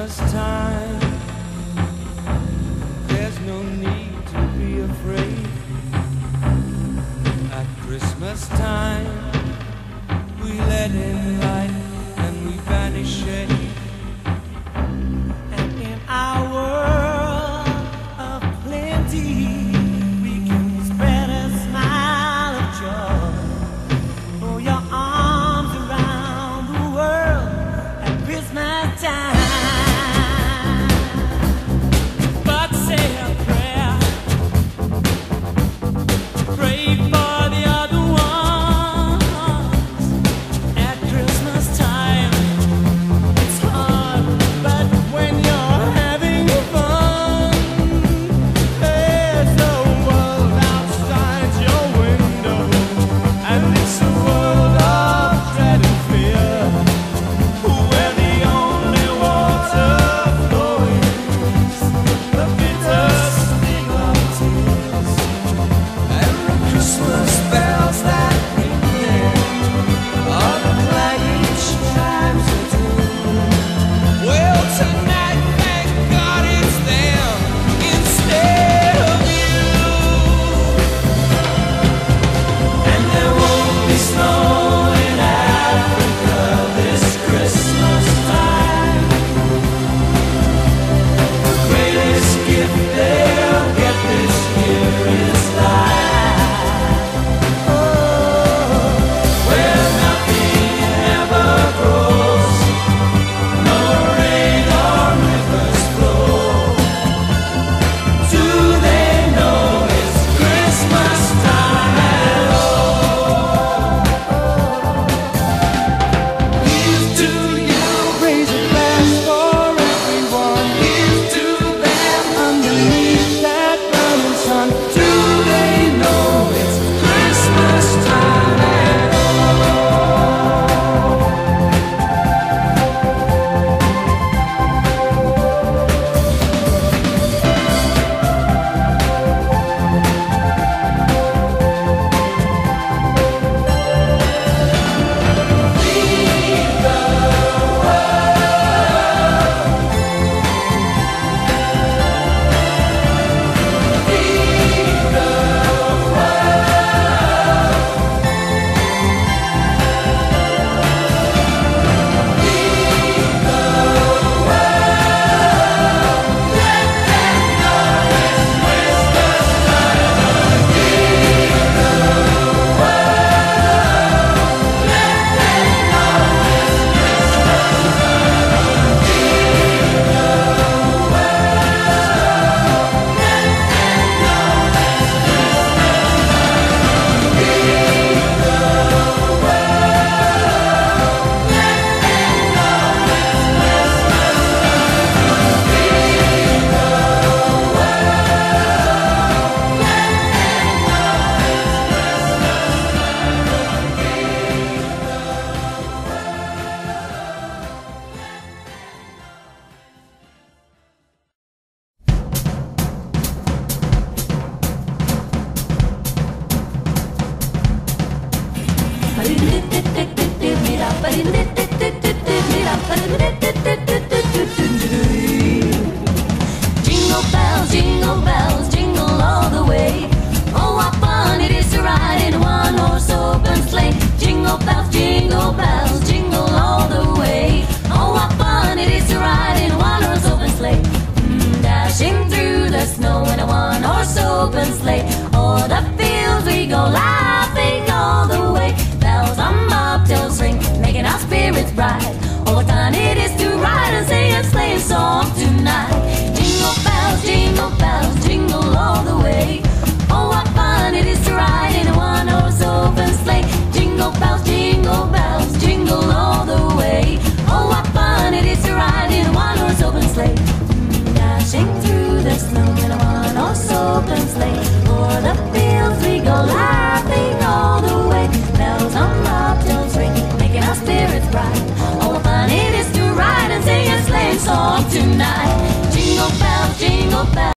Christmas time, there's no need to be afraid. At Christmas time, we let in light and we banish shade. And in our world of plenty, we can spread a smile of joy. Throw your arms around the world at Christmas time. But say a prayer, pray for the other ones. At Christmas time, it's hard, but when you're having fun, there's a world outside your window, and it's a world of dread and fear, where the only water flowing is the bitter sting of tears. And the Christmas bells that ring there are the clanging chimes of doom. Well, tonight, thank God it's them instead of you. And there won't be snow in Africa this Christmas time. The greatest gift they'll get this year is life. Oh, where nothing ever grows, no rain or rivers flow. Do they know it's Christmas time at all? Here's to you, raise a glass for everyone. Here's to them underneath that burning sun. Do they know it's Christmas time at Jingle bells, jingle all the way. Oh, what fun it is to ride in a one-horse open sleigh. Jingle bells, jingle all the way. Oh, what fun it is to ride in a one-horse open sleigh. Dashing through the snow in a one-horse open sleigh. O'er the fields we go laughing all the way. Bells on bobtails ring, making our spirits bright. Oh, what fun it is to ride and sing a sleighing song tonight. Jingle bells, jingle all the way. Oh, what fun it is to ride in a one-horse open sleigh. Jingle bells, jingle all the way. Oh, what fun it is to ride in a one-horse open sleigh. Dashing through the snow in a one-horse open sleigh. O'er the fields we go laughing all the way. Bells on bobtails ring, making our spirits bright. Oh, what fun it is to ride and sing a sleighing song tonight. Jingle bells, jingle bells.